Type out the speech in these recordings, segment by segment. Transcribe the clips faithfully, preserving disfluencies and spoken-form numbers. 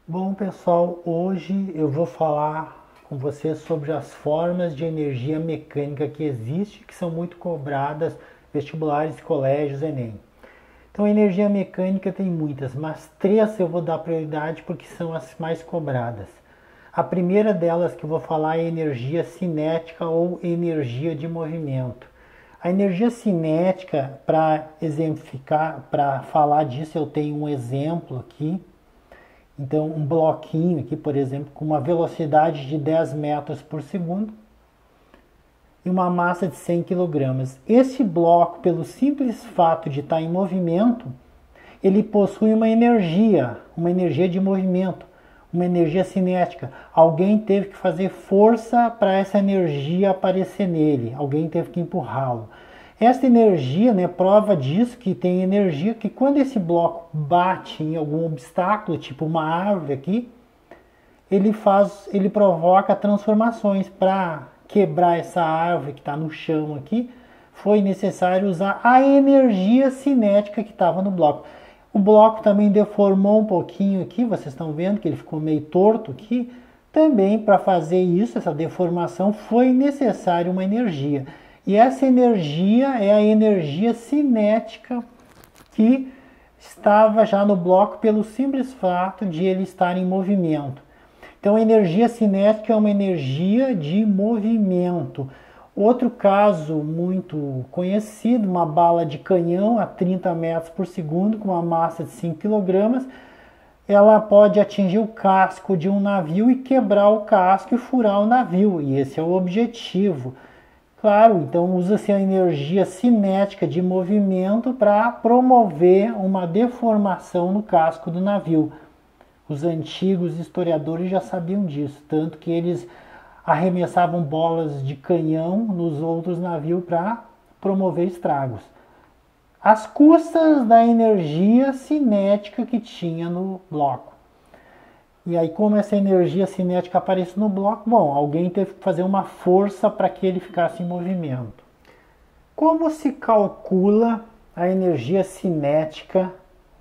Bom, pessoal, hoje eu vou falar com vocês sobre as formas de energia mecânica que existem, que são muito cobradas vestibulares, colégios, Enem. Então, energia mecânica tem muitas, mas três eu vou dar prioridade porque são as mais cobradas. A primeira delas que eu vou falar é energia cinética ou energia de movimento. A energia cinética, para exemplificar, para falar disso, eu tenho um exemplo aqui. Então, um bloquinho aqui, por exemplo, com uma velocidade de dez metros por segundo e uma massa de cem quilogramas. Esse bloco, pelo simples fato de estar em movimento, ele possui uma energia, uma energia de movimento, uma energia cinética. Alguém teve que fazer força para essa energia aparecer nele, alguém teve que empurrá-lo. Essa energia, né, prova disso que tem energia que quando esse bloco bate em algum obstáculo, tipo uma árvore aqui, ele faz, ele provoca transformações. Para quebrar essa árvore que está no chão aqui, foi necessário usar a energia cinética que estava no bloco. O bloco também deformou um pouquinho aqui, vocês estão vendo que ele ficou meio torto aqui. Também para fazer isso, essa deformação, foi necessário uma energia. E essa energia é a energia cinética que estava já no bloco pelo simples fato de ele estar em movimento. Então, a energia cinética é uma energia de movimento. Outro caso muito conhecido, uma bala de canhão a trinta metros por segundo com uma massa de cinco quilogramas, ela pode atingir o casco de um navio e quebrar o casco e furar o navio. E esse é o objetivo. Claro, então usa-se a energia cinética de movimento para promover uma deformação no casco do navio. Os antigos historiadores já sabiam disso, tanto que eles arremessavam bolas de canhão nos outros navios para promover estragos. Às custas da energia cinética que tinha no bloco. E aí, como essa energia cinética aparece no bloco, bom, alguém teve que fazer uma força para que ele ficasse em movimento. Como se calcula a energia cinética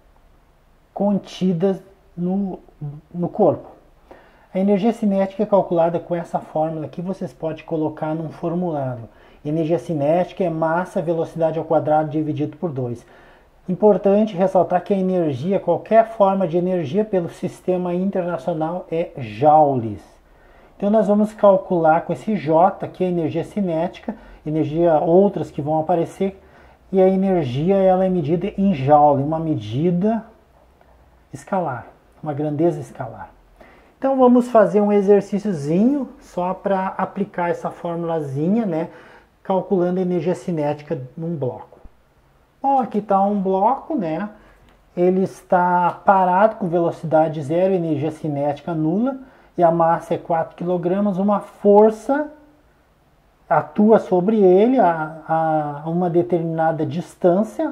contida no, no corpo? A energia cinética é calculada com essa fórmula que vocês podem colocar num formulário. Energia cinética é massa, velocidade ao quadrado dividido por dois. Importante ressaltar que a energia, qualquer forma de energia pelo sistema internacional é joules. Então nós vamos calcular com esse J aqui a energia cinética, energia outras que vão aparecer, e a energia ela é medida em joule, uma medida escalar, uma grandeza escalar. Então vamos fazer um exercíciozinho só para aplicar essa formulazinha, né, calculando a energia cinética num bloco. Bom, aqui está um bloco, né? Ele está parado com velocidade zero, energia cinética nula, e a massa é quatro quilogramas. Uma força atua sobre ele a, a uma determinada distância,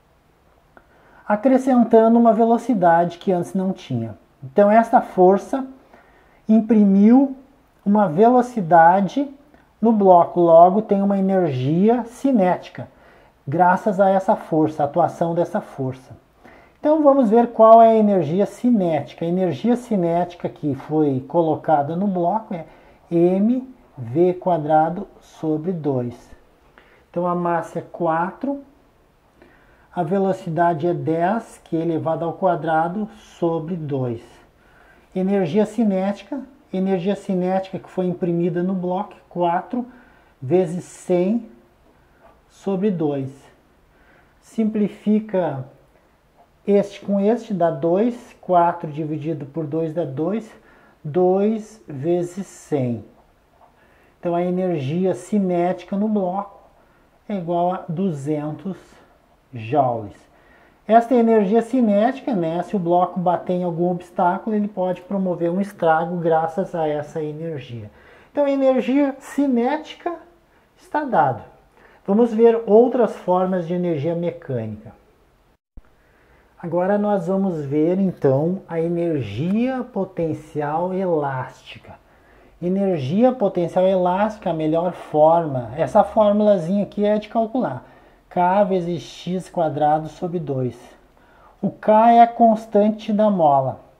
acrescentando uma velocidade que antes não tinha. Então, essa força imprimiu uma velocidade no bloco, logo tem uma energia cinética. Graças a essa força, a atuação dessa força. Então vamos ver qual é a energia cinética. A energia cinética que foi colocada no bloco é mv quadrado sobre dois. Então a massa é quatro, a velocidade é dez, que é elevado ao quadrado, sobre dois. Energia cinética, energia cinética que foi imprimida no bloco, quatro vezes cem sobre dois. Simplifica este com este, dá dois. quatro dividido por dois dá dois. dois vezes cem. Então a energia cinética no bloco é igual a duzentos joules. Esta energia cinética, né, se o bloco bater em algum obstáculo, ele pode promover um estrago graças a essa energia. Então a energia cinética está dada. Vamos ver outras formas de energia mecânica. Agora nós vamos ver então a energia potencial elástica. Energia potencial elástica, a melhor forma, essa formulazinha aqui é de calcular. K vezes x quadrado sobre dois. O K é a constante da mola.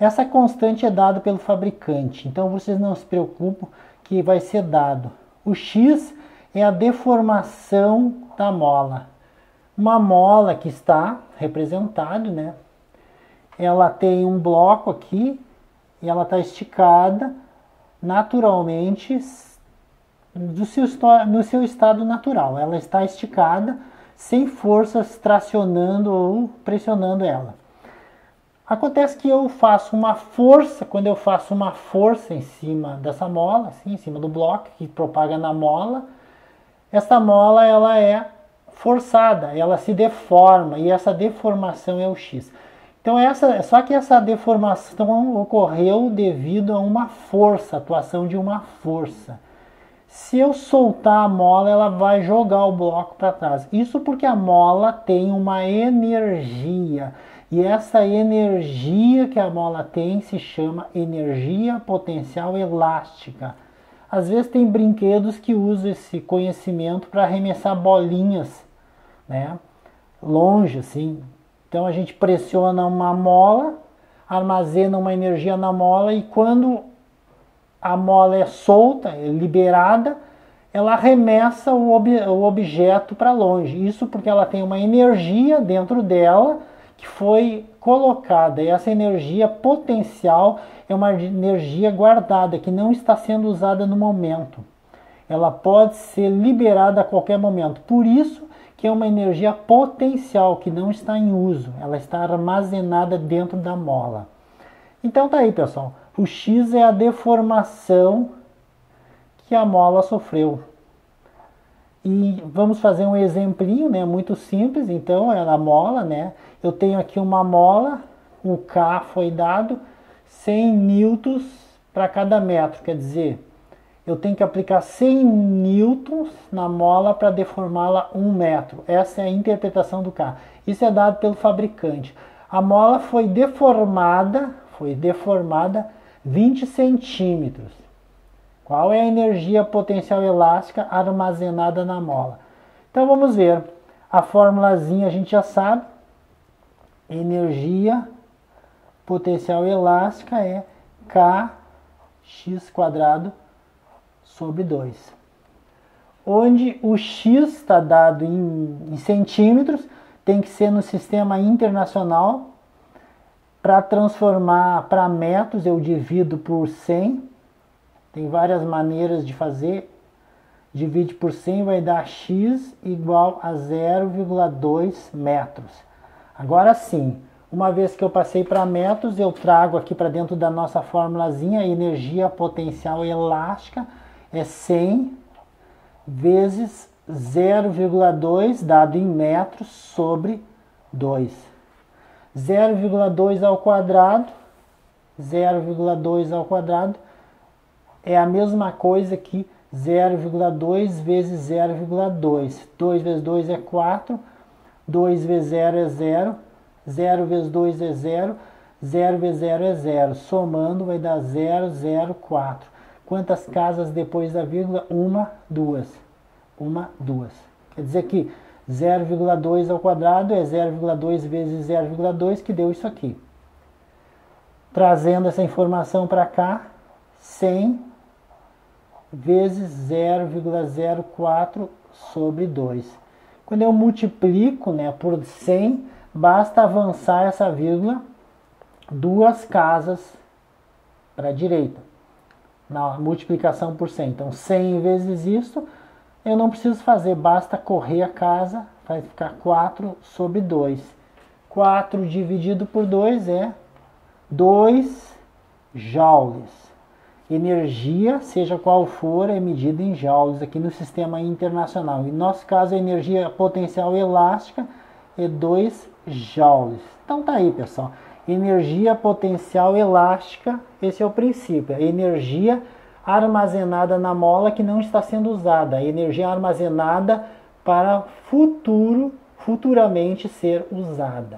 Essa constante é dada pelo fabricante, então vocês não se preocupem que vai ser dado. O X é a deformação da mola. Uma mola que está representada, né? Ela tem um bloco aqui e ela está esticada naturalmente do seu, no seu estado natural. Ela está esticada sem forças tracionando ou pressionando ela. Acontece que eu faço uma força, quando eu faço uma força em cima dessa mola, assim, em cima do bloco que propaga na mola, essa mola ela é forçada, ela se deforma e essa deformação é o X. Então essa, só que essa deformação ocorreu devido a uma força, atuação de uma força. Se eu soltar a mola, ela vai jogar o bloco para trás. Isso porque a mola tem uma energia. E essa energia que a mola tem se chama energia potencial elástica. Às vezes tem brinquedos que usam esse conhecimento para arremessar bolinhas, né, longe assim. Então a gente pressiona uma mola, armazena uma energia na mola e quando a mola é solta, é liberada, ela arremessa o, ob o objeto para longe. Isso porque ela tem uma energia dentro dela que foi colocada. E essa energia potencial é uma energia guardada, que não está sendo usada no momento. Ela pode ser liberada a qualquer momento. Por isso que é uma energia potencial, que não está em uso. Ela está armazenada dentro da mola. Então tá aí, pessoal. O X é a deformação que a mola sofreu. E vamos fazer um exemplinho, né, muito simples. Então, é a mola, né? Eu tenho aqui uma mola, o K foi dado cem newtons para cada metro. Quer dizer, eu tenho que aplicar cem newtons na mola para deformá-la um metro. Essa é a interpretação do K. Isso é dado pelo fabricante. A mola foi deformada, foi deformada vinte centímetros. Qual é a energia potencial elástica armazenada na mola? Então vamos ver. A formulazinha a gente já sabe. Energia potencial elástica é Kx quadrado sobre dois. Onde o X está dado em, em centímetros, tem que ser no sistema internacional. Para transformar para metros, eu divido por cem. Tem várias maneiras de fazer. Divide por cem vai dar X igual a zero vírgula dois metros. Agora sim, uma vez que eu passei para metros, eu trago aqui para dentro da nossa formulazinha, a energia potencial elástica é cem vezes zero vírgula dois, dado em metros, sobre dois. zero vírgula dois ao quadrado, zero vírgula dois ao quadrado, é a mesma coisa que zero vírgula dois vezes zero vírgula dois. dois vezes dois é quatro, dois vezes zero é zero, zero vezes dois é zero, zero vezes zero é zero. Somando vai dar zero, zero, quatro. Quantas casas depois da vírgula? Uma, duas. Uma, duas. Quer dizer que zero vírgula dois ao quadrado é zero vírgula dois vezes zero vírgula dois, que deu isso aqui. Trazendo essa informação para cá, cem vezes zero vírgula zero quatro sobre dois. Quando eu multiplico, né, por cem, basta avançar essa vírgula duas casas para a direita, na multiplicação por cem. Então, cem vezes isso, eu não preciso fazer, basta correr a casa, vai ficar quatro sobre dois. quatro dividido por dois é dois joules. Energia, seja qual for, é medida em joules aqui no sistema internacional. Em nosso caso, a energia potencial elástica é dois joules. Então tá aí, pessoal. Energia potencial elástica, esse é o princípio. A energia armazenada na mola que não está sendo usada. A energia armazenada para futuro, futuramente ser usada.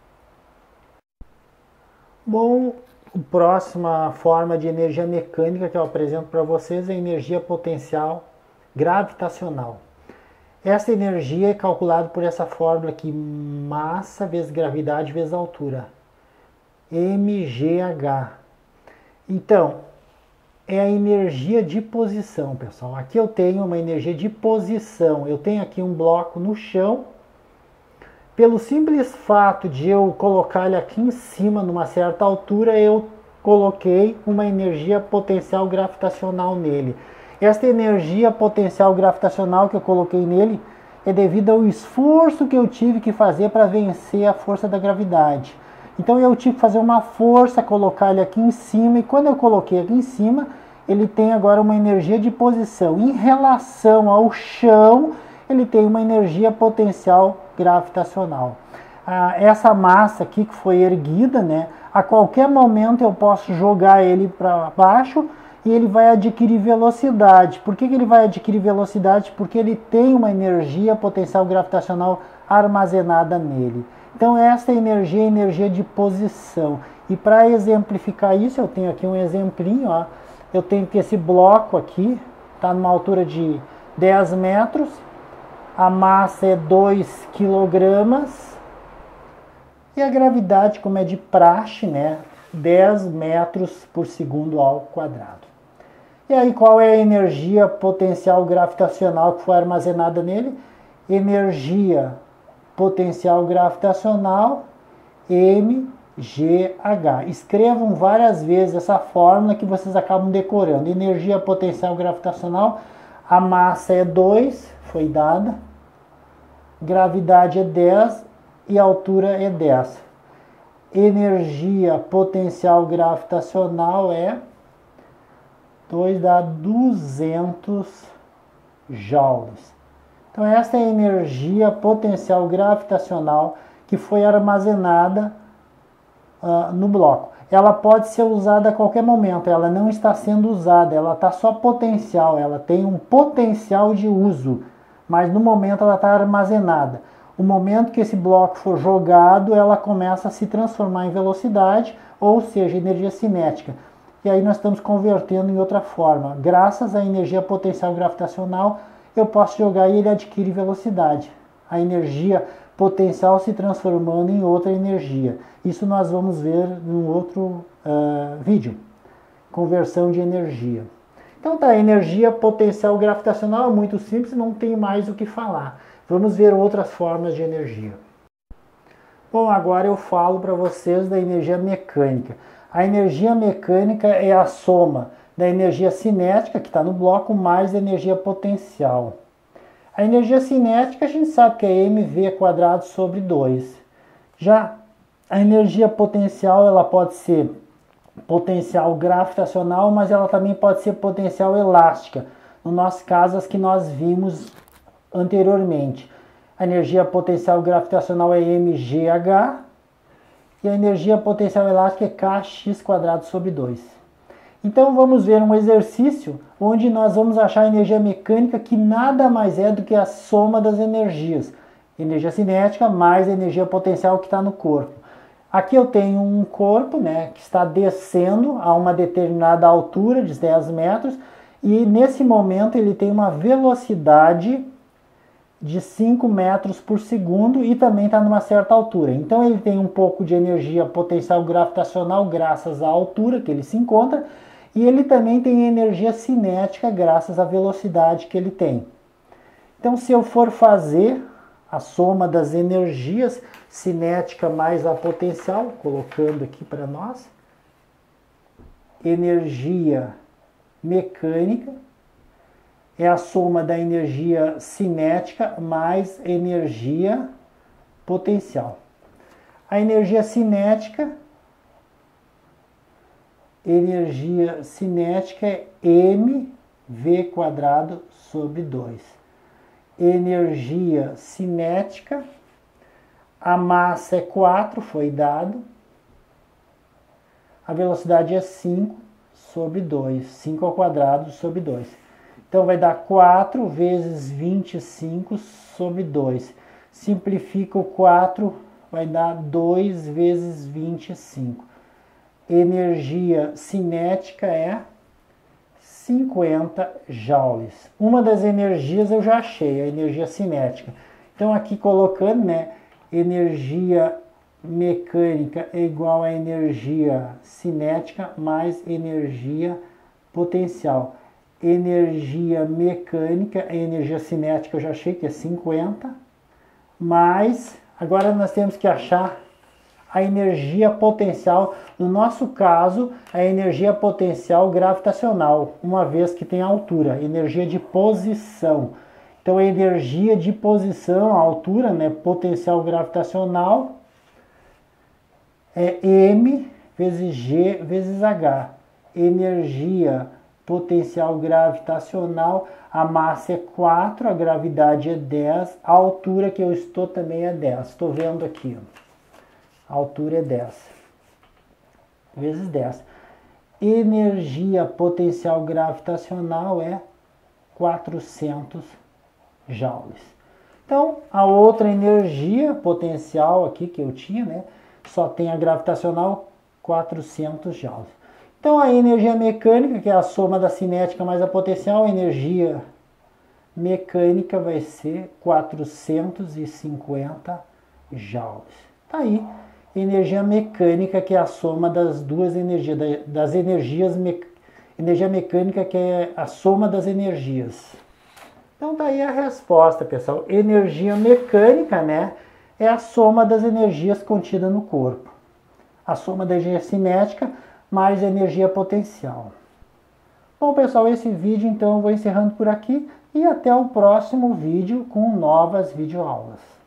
Bom, a próxima forma de energia mecânica que eu apresento para vocês é a energia potencial gravitacional. Essa energia é calculada por essa fórmula aqui, massa vezes gravidade vezes altura. M G H. Então, é a energia de posição, pessoal. Aqui eu tenho uma energia de posição. Eu tenho aqui um bloco no chão. Pelo simples fato de eu colocar ele aqui em cima, numa certa altura, eu coloquei uma energia potencial gravitacional nele. Esta energia potencial gravitacional que eu coloquei nele é devido ao esforço que eu tive que fazer para vencer a força da gravidade. Então eu tive que fazer uma força, colocar ele aqui em cima, e quando eu coloquei aqui em cima, ele tem agora uma energia de posição. Em relação ao chão, ele tem uma energia potencial gravitacional. Ah, essa massa aqui que foi erguida, né, a qualquer momento eu posso jogar ele para baixo e ele vai adquirir velocidade. Por que que ele vai adquirir velocidade? Porque ele tem uma energia potencial gravitacional armazenada nele. Então essa energia é energia de posição. E para exemplificar isso, eu tenho aqui um exemplinho. Ó. Eu tenho que esse bloco aqui está numa altura de dez metros. A massa é dois quilogramas. E a gravidade, como é de praxe, né, dez metros por segundo ao quadrado. E aí, qual é a energia potencial gravitacional que foi armazenada nele? Energia potencial gravitacional M G H. Escrevam várias vezes essa fórmula que vocês acabam decorando. Energia potencial gravitacional, a massa é dois, foi dada. Gravidade é dez e a altura é dez. Energia potencial gravitacional é dois dá duzentos joules. Então essa é a energia potencial gravitacional que foi armazenada uh, no bloco. Ela pode ser usada a qualquer momento, ela não está sendo usada, ela está só potencial, ela tem um potencial de uso, mas no momento ela está armazenada. O momento que esse bloco for jogado, ela começa a se transformar em velocidade, ou seja, energia cinética. E aí nós estamos convertendo em outra forma. Graças à energia potencial gravitacional, eu posso jogar e ele adquire velocidade. A energia potencial se transformando em outra energia. Isso nós vamos ver em outro uh, vídeo. Conversão de energia. Então tá, energia potencial gravitacional é muito simples, não tem mais o que falar. Vamos ver outras formas de energia. Bom, agora eu falo para vocês da energia mecânica. A energia mecânica é a soma da energia cinética, que está no bloco, mais a energia potencial. A energia cinética a gente sabe que é mv quadrado sobre dois. Já a energia potencial ela pode ser potencial gravitacional, mas ela também pode ser potencial elástica. No nosso caso, as que nós vimos anteriormente. A energia potencial gravitacional é mgh e a energia potencial elástica é kx quadrado sobre dois. Então vamos ver um exercício onde nós vamos achar a energia mecânica, que nada mais é do que a soma das energias. Energia cinética mais a energia potencial que está no corpo. Aqui eu tenho um corpo, né, que está descendo a uma determinada altura de dez metros e nesse momento ele tem uma velocidade de cinco metros por segundo e também está numa certa altura. Então ele tem um pouco de energia potencial gravitacional graças à altura que ele se encontra e ele também tem energia cinética graças à velocidade que ele tem. Então se eu for fazer a soma das energias, cinética mais a potencial, colocando aqui para nós, energia mecânica é a soma da energia cinética mais energia potencial. A energia cinética, energia cinética é mv quadrado sobre dois. Energia cinética, a massa é quatro, foi dado. A velocidade é cinco sobre dois, cinco ao quadrado sobre dois. Então vai dar quatro vezes vinte e cinco sobre dois. Simplifica o quatro, vai dar dois vezes vinte e cinco. Energia cinética é cinquenta joules. Uma das energias eu já achei, a energia cinética. Então aqui colocando, né, energia mecânica é igual a energia cinética mais energia potencial. Energia mecânica, a energia cinética eu já achei que é cinquenta, mas agora nós temos que achar a energia potencial, no nosso caso, a energia potencial gravitacional, uma vez que tem altura, energia de posição. Então, a energia de posição, a altura, né, potencial gravitacional, é M vezes G vezes H. Energia potencial gravitacional, a massa é quatro, a gravidade é dez, a altura que eu estou também é dez. Estou vendo aqui, ó. A altura é dez vezes dez. Energia potencial gravitacional é quatrocentos joules. Então, a outra energia potencial aqui que eu tinha, né, só tem a gravitacional, quatrocentos joules. Então, a energia mecânica, que é a soma da cinética mais a potencial, a energia mecânica vai ser quatrocentos e cinquenta joules. Tá aí. Energia mecânica, que é a soma das duas energias, das energias, me, energia mecânica, que é a soma das energias. Então, daí a resposta, pessoal. Energia mecânica, né, é a soma das energias contidas no corpo. A soma da energia cinética mais energia potencial. Bom, pessoal, esse vídeo, então, eu vou encerrando por aqui e até o próximo vídeo com novas videoaulas.